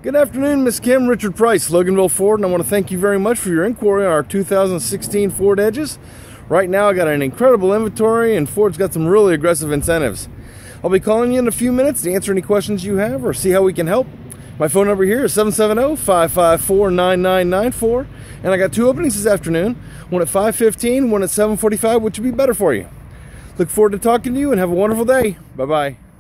Good afternoon, Miss Kim. Richard Price, Loganville Ford, and I want to thank you very much for your inquiry on our 2016 Ford Edges. Right now, I got an incredible inventory, and Ford's got some really aggressive incentives. I'll be calling you in a few minutes to answer any questions you have or see how we can help. My phone number here is 770-554-9994, and I got two openings this afternoon, one at 5:15, one at 7:45, which would be better for you. Look forward to talking to you, and have a wonderful day. Bye-bye.